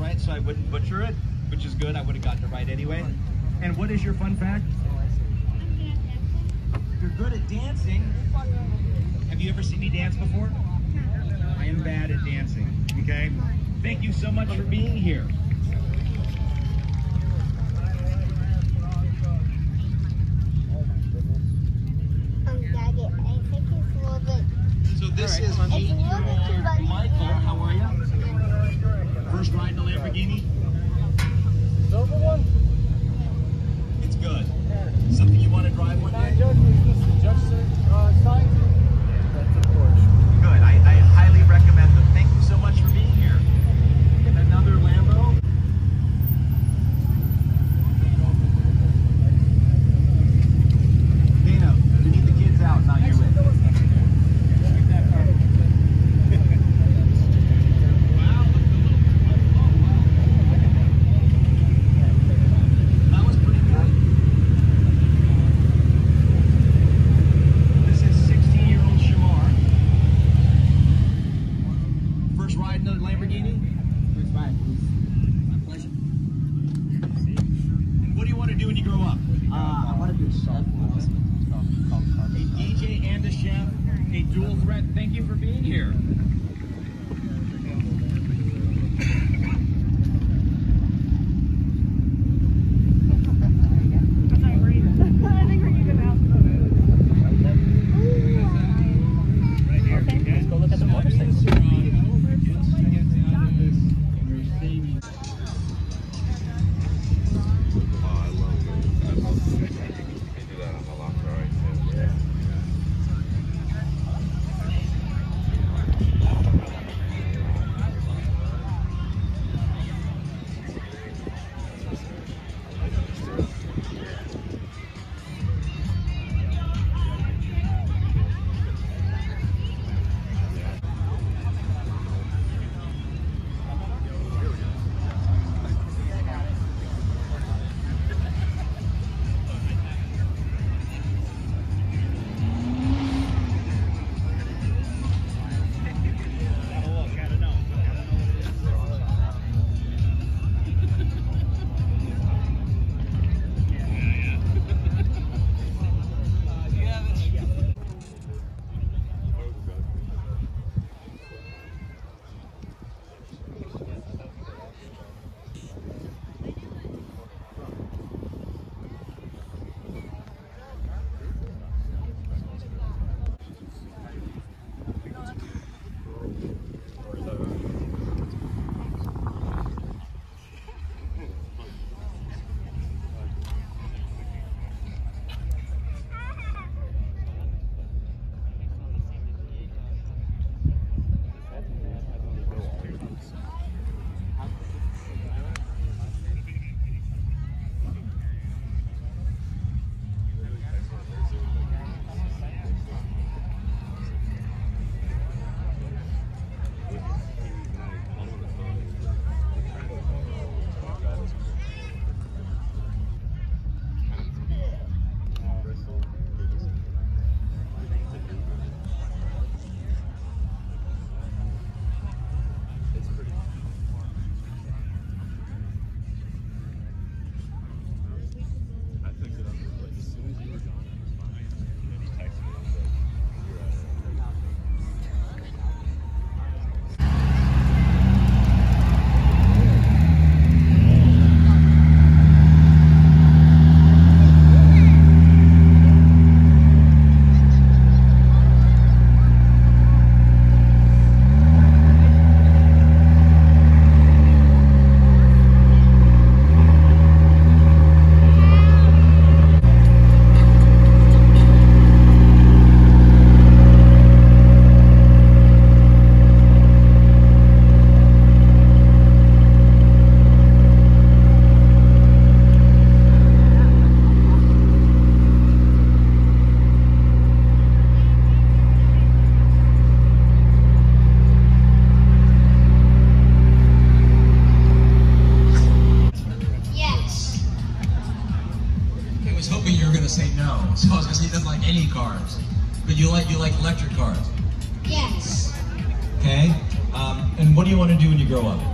right? So I wouldn't butcher it, which is good. I would have gotten it right anyway. And what is your fun fact? You're good at dancing. Have you ever seen me dance before? I am bad at dancing, okay? Thank you so much for being here. So this is 8-year-old Michael. How are you? First ride in a Lamborghini? Silver one? It's good. Something you want to drive one day? That's a Porsche. Good. I highly recommend them. Thank you so much for being here. And another Lambo. Dana, you need the kids out, not you in. Thank you for being here. Let's go look at the motorcycles. So I was gonna say he doesn't like any cars, but you like electric cars. Yes. Okay. And what do you want to do when you grow up?